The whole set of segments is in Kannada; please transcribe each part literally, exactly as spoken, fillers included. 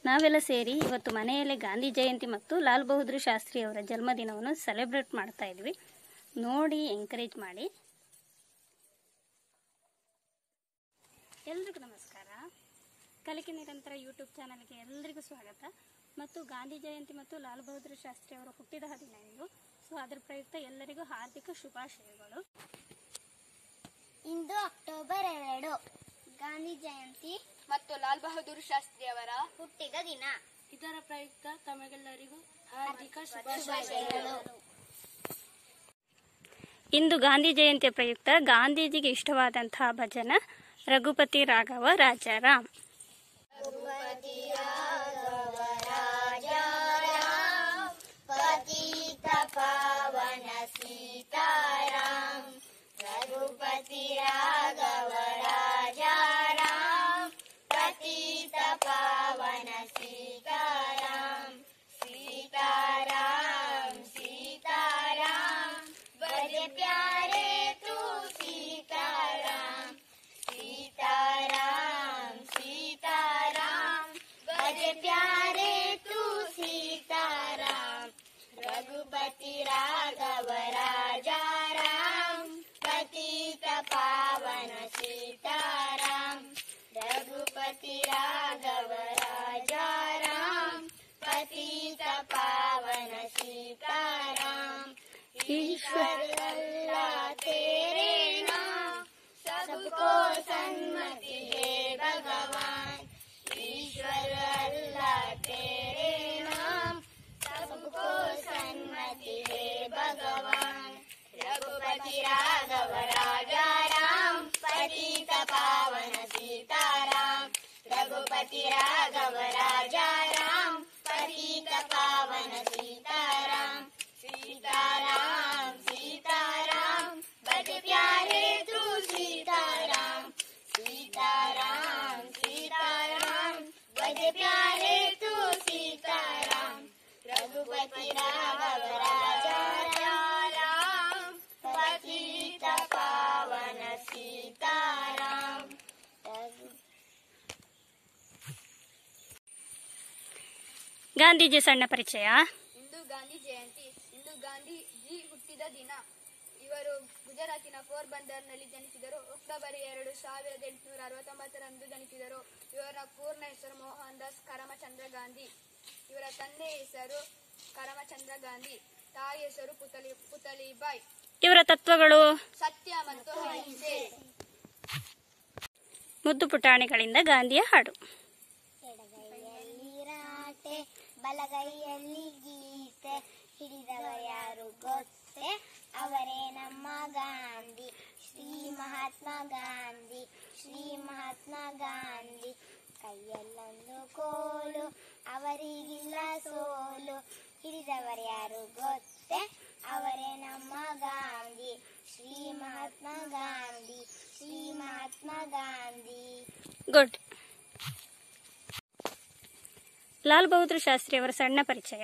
ನಾವೆಲ್ಲ ಸೇರಿ ಇವತ್ತು ಮನೆಯಲ್ಲೇ ಗಾಂಧಿ ಜಯಂತಿ ಮತ್ತು ಲಾಲ್ ಬಹದ್ದೂರ್ ಶಾಸ್ತ್ರಿ ಅವರ ಜನ್ಮದಿನವನ್ನು ಸೆಲೆಬ್ರೇಟ್ ಮಾಡ್ತಾ ಇದ್ವಿ. ನೋಡಿ ಎಂಕರೇಜ್ ಮಾಡಿ. ಎಲ್ರಿಗೂ ನಮಸ್ಕಾರ. ಕಲಿಕೆ ನಿರಂತರ ಯೂಟ್ಯೂಬ್ ಚಾನಲ್ಗೆ ಎಲ್ಲರಿಗೂ ಸ್ವಾಗತ. ಮತ್ತು ಗಾಂಧಿ ಜಯಂತಿ ಮತ್ತು ಲಾಲ್ ಬಹದ್ದೂರ್ ಶಾಸ್ತ್ರಿ ಅವರ ಹುಟ್ಟಿದ ದಿನ ಇಂದು. ಸೊ ಅದರ ಪ್ರಯುಕ್ತ ಎಲ್ಲರಿಗೂ ಹಾರ್ದಿಕ ಶುಭಾಶಯಗಳು. ಇಂದು ಅಕ್ಟೋಬರ್ ಎರಡು ಗಾಂಧಿ ಜಯಂತಿ ಮತ್ತು ಲಾಲ್ ಬಹದ್ದೂರ್ ಶಾಸ್ತ್ರಿ ಅವರ ಹುಟ್ಟಿದ ದಿನ. ಇದರ ಪ್ರಯುಕ್ತ ತಮಗೆಲ್ಲರಿಗೂ ಹಾರ್ದಿಕ ಶುಭಾಶಯಗಳು. ಇಂದು ಗಾಂಧಿ ಜಯಂತಿಯ ಪ್ರಯುಕ್ತ ಗಾಂಧೀಜಿಗೆ ಇಷ್ಟವಾದಂತಹ ಭಜನ ರಘುಪತಿ ರಾಘವ ರಾಜಾರಾಮ್. ರಘುಪತಿ ರಾಘವ ರಾಜಾರಾಮ್ ಪತಿತ ಪಾವನ ಸೀತಾರಾಮ್. ರಘುಪತಿ ರಾಘವ ರಾಜಾರಾಮ್ ಪತಿತ ಪಾವನ ಸೀತಾರಾಮ್. ಸೀತಾರಾಮ್ ಸೀತಾರಾಮ್ ಬಜ ಪ್ಯಾರೆ ತೂ ಸೀತಾರಾಮ್. सीताराम सीताराम बज प्यारे तू सीताराम. रघुपति राघव राजा राम पतित पावन सीताराम. रघुपति राघव राजा राम पतित पावन सीताराम. ईश्वर अल्लाह तेरे नाम सबको सन्मति है भगवान. ईश्वर अल्लाह तेरे नाम सबको सन्मति है भगवान. रघुपति राघव राजा राम पतित पावन सीताराम. रघुपति राघव राजा राम पतित पावन सीताराम. सीताराम सीताराम बज प्यारे तू सीताराम. सीताराम सीताराम बज प्यारे तू सीताराम. रघुपति राघव राजा राम पतित पावन सीताराम. ಗಾಂಧೀಜಿ ಸಣ್ಣ ಪರಿಚಯ. ಇಂದು ಗಾಂಧಿ ಜಯಂತಿ. ಇಂದು ಗಾಂಧೀಜಿ ಹುಟ್ಟಿದ ದಿನ. ಇವರು ಗುಜರಾತಿನ ಪೋರ್ಬಂದರ್ನಲ್ಲಿ ಜನಿಸಿದರು. ಅಕ್ಟೋಬರ್ ಎರಡು ಸಾವಿರದ ಎಂಟುನೂರ ಅರವತ್ತೊಂಬತ್ತರಂದು ಜನಿಸಿದರು. ಇವರ ಪೂರ್ಣ ಹೆಸರು ಮೋಹನ್ ದಾಸ್ ಕರಮಚಂದ್ರ ಗಾಂಧಿ. ಇವರ ತಂದೆ ಹೆಸರು ಕರಮಚಂದ್ರ ಗಾಂಧಿ. ತಾಯಿ ಹೆಸರು ಪುತಲಿ ಪುತಲಿಬಾಯಿ. ಇವರ ತತ್ವಗಳು ಸತ್ಯ ಮತ್ತು ಅಹಿಂಸೆ. ಮುದ್ದು ಪುಟಾಣಿಗಳಿಂದ ಗಾಂಧಿಯ ಹಾಡು. ಎಡಗೈಯಲ್ಲಿ ರಾಟೆ ಬಲಗೈಯಲ್ಲಿ ಗೀತೆ ಹಿಡಿದವ ಯಾರು ಗೊತ್ತೇ ಅವರೇ ನಮ್ಮ ಗಾಂಧಿ. ಶ್ರೀ ಮಹಾತ್ಮ ಗಾಂಧಿ ಶ್ರೀ ಮಹಾತ್ಮ ಗಾಂಧಿ. ಕೈಯಲ್ಲೊಂದು ಕೋಲು ಅವರಿಗಿಲ್ಲ ಸೋಲು. ಹಿಡಿದವರು ಯಾರು ಗೊತ್ತೇ ಅವರೇ ನಮ್ಮ ಗಾಂಧಿ. ಶ್ರೀ ಮಹಾತ್ಮ ಗಾಂಧಿ ಶ್ರೀ ಮಹಾತ್ಮ ಗಾಂಧಿ. ಗುಡ್. ಲಾಲ್ ಬಹದ್ದೂರ್ ಶಾಸ್ತ್ರಿ ಅವರ ಸಣ್ಣ ಪರಿಚಯ.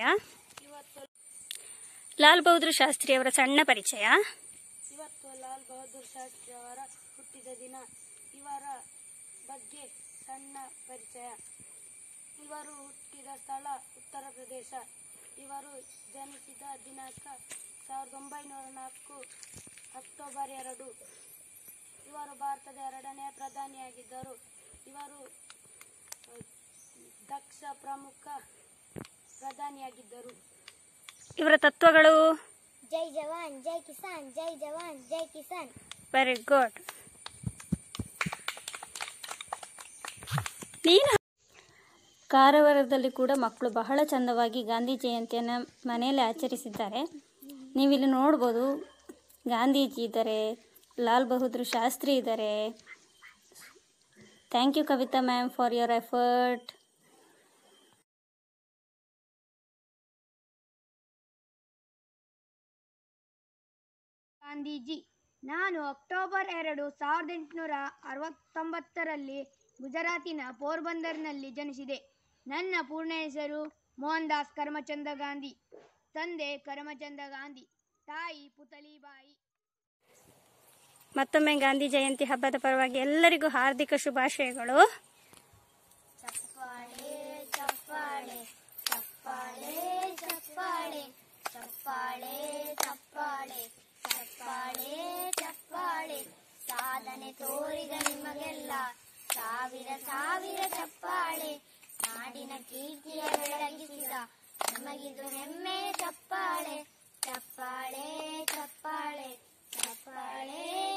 ಲಾಲ್ ಬಹದ್ದೂರ್ ಶಾಸ್ತ್ರಿ ಅವರ ಸಣ್ಣ ಪರಿಚಯ. ಇವತ್ತು ಲಾಲ್ ಬಹದ್ದೂರ್ ಶಾಸ್ತ್ರಿ ಅವರ ಹುಟ್ಟಿದ ದಿನ. ಇವರ ಬಗ್ಗೆ ಸಣ್ಣ ಪರಿಚಯ. ಇವರು ಹುಟ್ಟಿದ ಸ್ಥಳ ಉತ್ತರ ಪ್ರದೇಶ. ಇವರು ಜನಿಸಿದ ದಿನಾಂಕ ಸಾವಿರದ ಒಂಬೈನೂರ ನಾಲ್ಕು ಅಕ್ಟೋಬರ್ ಎರಡು. ಇವರು ಭಾರತದ ಎರಡನೇ ಪ್ರಧಾನಿಯಾಗಿದ್ದರು. ಇವರು ದಕ್ಷ ಪ್ರಮುಖ ಪ್ರಧಾನಿಯಾಗಿದ್ದರು. ಇವರ ತತ್ವಗಳು ಜೈ ಜವಾನ್ ಜೈ ಕಿಸಾನ್ ಜೈ ಜವಾನ್ ಜೈ ಕಿಸಾನ್. Very good. ನೀನು ಕಾರವಾರದಲ್ಲಿ ಕೂಡ ಮಕ್ಕಳು ಬಹಳ ಚಂದವಾಗಿ ಗಾಂಧಿ ಜಯಂತಿಯನ್ನು ಮನೆಯಲ್ಲಿ ಆಚರಿಸಿದ್ದಾರೆ. ನೀವಿಲ್ಲಿ ನೋಡ್ಬೋದು, ಗಾಂಧೀಜಿ ಇದ್ದಾರೆ, ಲಾಲ್ ಬಹದ್ದೂರ್ ಶಾಸ್ತ್ರಿ ಇದ್ದಾರೆ. Thank you Kavita ma'am for your effort. Gandhiji. ನಾನು ಅಕ್ಟೋಬರ್ ಎರಡು ಸಾವಿರದ ಎಂಟುನೂರ ಅರವತ್ತೊಂಬತ್ತರಲ್ಲಿ ಗುಜರಾತಿನ ಪೋರ್ಬಂದರ್ನಲ್ಲಿ ಜನಿಸಿದೆ. ನನ್ನ ಪೂರ್ಣ ಹೆಸರು ಮೋಹನ್ ದಾಸ್ ಕರಮಚಂದ್ರ ಗಾಂಧಿ. ತಂದೆ ಕರಮಚಂದ್ರ ಗಾಂಧಿ, ತಾಯಿ ಪುತಲಿಬಾಯಿ. ಮತ್ತೊಮ್ಮೆ ಗಾಂಧಿ ಜಯಂತಿ ಹಬ್ಬದ ಪರವಾಗಿ ಎಲ್ಲರಿಗೂ ಹಾರ್ದಿಕ ಶುಭಾಶಯಗಳು. ಚಪ್ಪಾಳೆ ಚಪ್ಪಾಳೆ ಸಾವಿರ ಸಾವಿರ ಚಪ್ಪಾಳೆ ನಾಡಿನ ಕೀರ್ತಿಯ ಬೆಳಗಿಸಿದ ನಮಗಿದು ಹೆಮ್ಮೆಯ ಚಪ್ಪಾಳೆ ಚಪ್ಪಾಳೆ ಚಪ್ಪಾಳೆ ಚಪ್ಪಾಳೆ